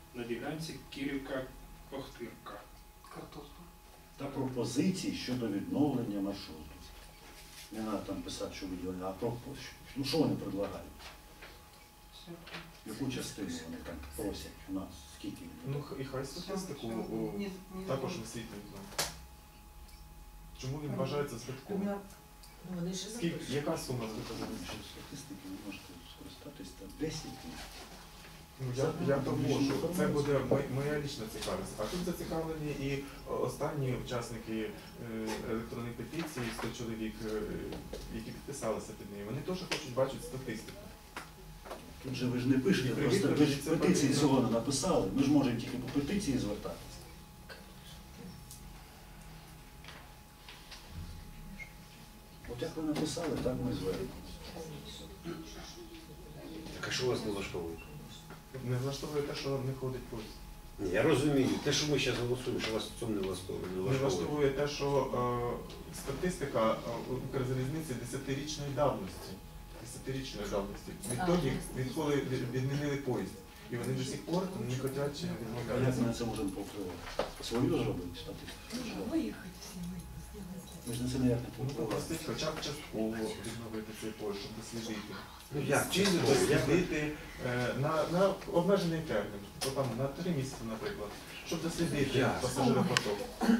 на ділянці Кирівка-Охтирка. Та пропозиції щодо відновлення маршруту. Не треба там писати, що виділення, а ну що вони предлагають? Яку частину вони там просять у нас? Скільки? Ну і хай статистику також висвітлюють нам. Чому він вважається збитковим? Яка сума збиткової? Статистики ви можете скористатись там 10 днів. Я допоможу. Це буде моя лічна цікавість. А тут зацікавлені і останні учасники електронної петиції, 100 чоловік, які підписалися під нею. Вони теж хочуть бачити статистику. Тут же ви ж не пишете, просто ви ж петиції цього не написали. Ми ж можемо тільки по петиції звертатися. От як ви написали, так ми звернемося. Так а що вас не влаштовує? Не влаштовує те, що не ходить поїзд. Ні, я розумію. Те, що ми зараз голосуємо, що вас в цьому не влаштовує. Не влаштовує те, що статистика Укрзалізниці 10-річної давності. 10-річної давності. Відтоді, відколи відмінили поїзд. І вони до сих пор не хочуть А як відмовлятися. ми на це можемо повпливати? Свою зробити статистику? Ми ж на це ніяк не Ну, повпливаємо. попросить хоча б частково відновити цей поїзд, щоб дослідити. Ну як? Чи дослідити на обмежений термін, то там на 3 місяці, наприклад, щоб дослідити пасажиропоток.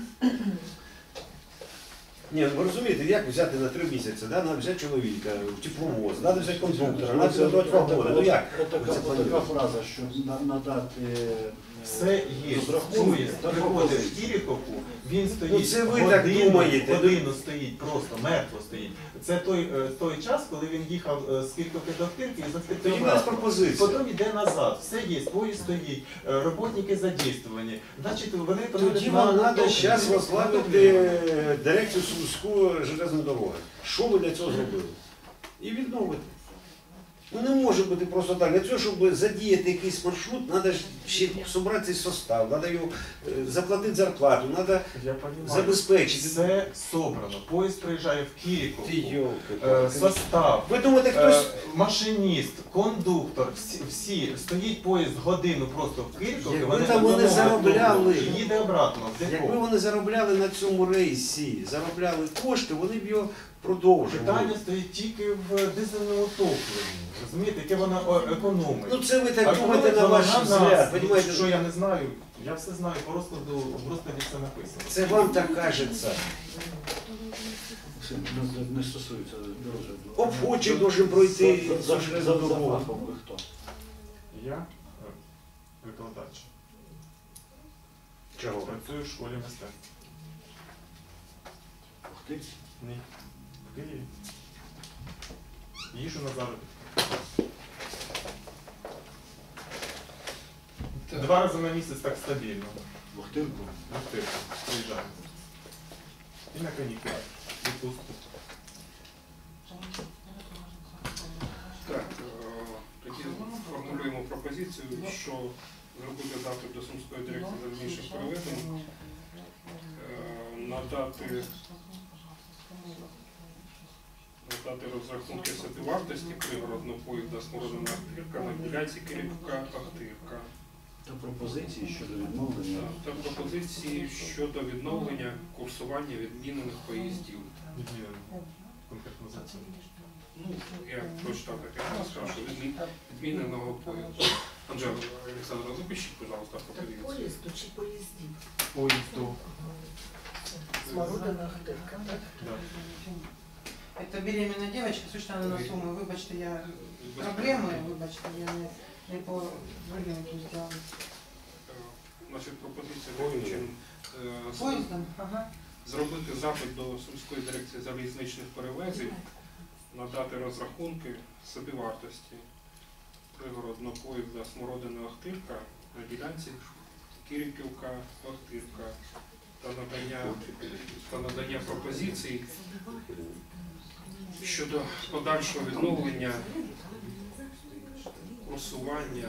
Ні, ви розумієте, як взяти на 3 місяці, да? Треба взяти чоловіка, тепловоз, треба взяти кондуктора, треба підготувати вагони. Ну як? Така фраза, що надати Все є. Поїзд приходить в Кіріковку, він стоїть Ну, це ви так думаєте. годину стоїть, просто мертво стоїть. Це той час, коли він їхав з Кіріковки до Охтирки і з Охтирки Тоді в нас обратно. пропозиція. Потім йде назад, все є, поїзд стоїть, роботники задействовані. Значить, вони Тоді вам треба зараз возглавити дирекцію Сумської железної дороги. Що ви для цього зробили? І відновити. Ну не може бути просто так. Для цього, щоб задіяти якийсь маршрут, треба ще зібрати цей состав, треба його заплатити зарплату, треба Я розумію. забезпечити. Все собрано. Поїзд приїжджає в Кіріковку. Ти йолки. Состав, Ви думаєте, хтось... машиніст, кондуктор, всі, стоїть поїзд годину просто в Кіріковці, Якби там вони заробляли, і їде обратно в депо. якби вони заробляли на цьому рейсі, заробляли кошти, вони б його продовжували. Питання стоїть тільки в дизельному топливі, розумієте, яке воно економить. Ну це ви А так думаєте на коли ваш вона взгляд, нас, розумієте? що я не знаю, я все знаю, по розкладу, в розкладі все написано. Це вам так кажеться. Це не стосується розгляду. Обходчик должен пройти За железну дорогу. фахом ви хто? Я викладач. Чого? Працюю в школі мистецтв. Охтирці? Ні. В Києві. Їжу на заробітки. 2 рази на місяць так стабільно. В Охтирку? Приїжджаю. І на канікули. Відпустку. Так, тоді формулюємо пропозицію, що зробити запит до Сумської дирекції залізничних перевезень, надати розрахунки собівартості пригородного поїзда Смородина Охтирка на ділянці Кирівка-Охтирка. Та пропозиції щодо відновлення. Та пропозиції щодо відновлення курсування відмінених поїздів. Відмінено. Конкретно за це. Ну, я прочитав таке, я сказав, що відміненого поїзду. Анжела Олександровна, запишіть, пожалуйста, пропозицію. Поїзду чи поїздів? Поїзду. Смородина Охтирка, так? Да. Это беременная девочка, слушайте, она на сумму, вибачте, я проблеми, вибачте, я не по варіанту сделала. Значить, пропозиція таким чином. Поїздом? Ага. Зробити запит до Сумської дирекції залізничних перевезень, надати розрахунки собівартості пригородного поїзда Смородина Охтирка на ділянці Кириківка-Охтирка та надання пропозицій щодо подальшого відновлення курсування.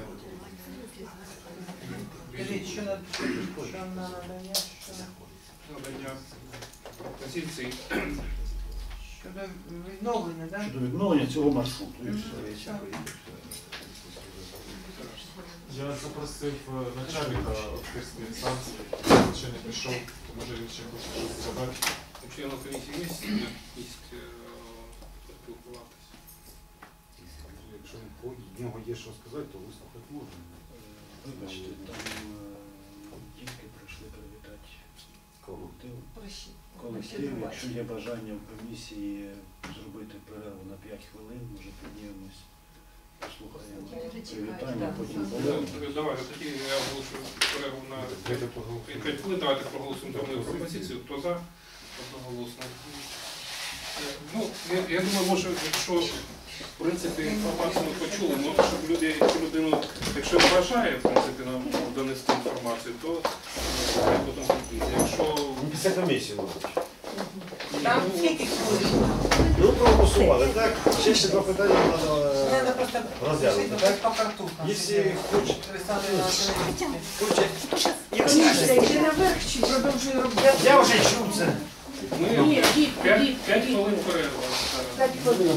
Скажіть, що на надання, що Надання пропозицій щодо відновлення, так? Щодо відновлення цього маршруту. І все. Я запросив начальника Охтирської інстанції, ще не прийшов, то може він ще хоче щось сказати. У членів комісії є місць поспілкуватися? Якщо в нього є що сказати, то вислухати можна. Вибачте, там дітки прийшли привітати колектив. Колектив, якщо є бажання в комісії зробити перерву на 5 хвилин, може піднімемось, послухаємо привітання, потім повернемо. Давайте тоді я оголошую перерву на 5 хвилин. Давайте проголосуємо за мою пропозицію. Хто за? Одноголосно. Ну, я думаю, може, якщо в принципі інформацію ми почули, може, щоб людину, якщо бажає, в принципі, нам донести інформацію, то потім закінчити. Якщо Після комісії, мабуть. Там скільки хвилин? Ну, проголосували, так? Ще два питання Надо треба просто розглянути, решить так? по картухам. Якщо хоче, Александр Иванович. Комісія йде наверх чи продовжує роботу? я вже чув це. ми Ні, 5 5 хвилин перерва. 5 хвилин.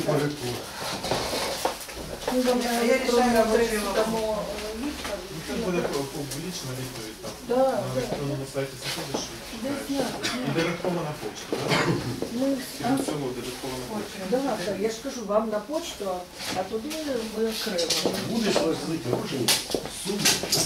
Ну, добре, Я рішаю робочий дамо Це буде публічна відповідь там. Да, На да. електронному сайті заходиш і Десь директована почта. так? Ми, Від цього директована почта. да, я ж кажу, вам на почту, а туди ми окремо. Будеш розділити гроші, суму.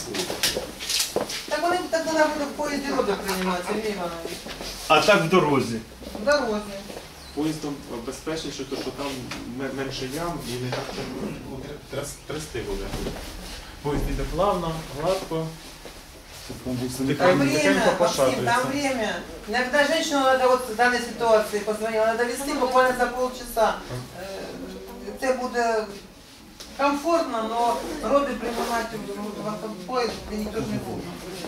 Так вони так вона буде в поїзді роду приймати, Сергій Іванович. А так в дорозі. В дорозі. Поїздом безпечніше, то що там менше ям і не так трясти буде. Поїзд йде плавно, гладко. Там время, Тихенько Максим, пошатується. там время. Иногда женщину надо вот в данной ситуации позвонила, надо вести буквально за полчаса. Це буде комфортно, но роди приймати в автопоїзд ніхто ж не буде.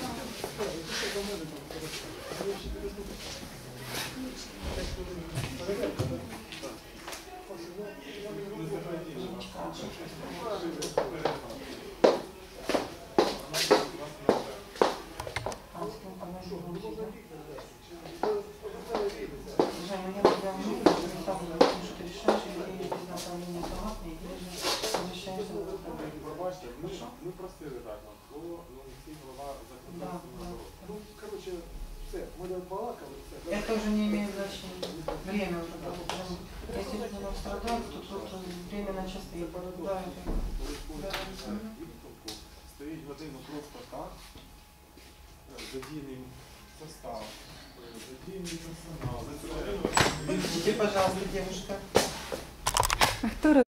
Ми просили так, міський голова законодавства. Ну, коротше, все, ми балакали, все. Это уже не имеет значения. Время уже. Если люди нам страдают, то тут время на часы. Да, Стоїть годину просто так, задійний состав, задійний персонал. Выключите, пожалуйста, девушка.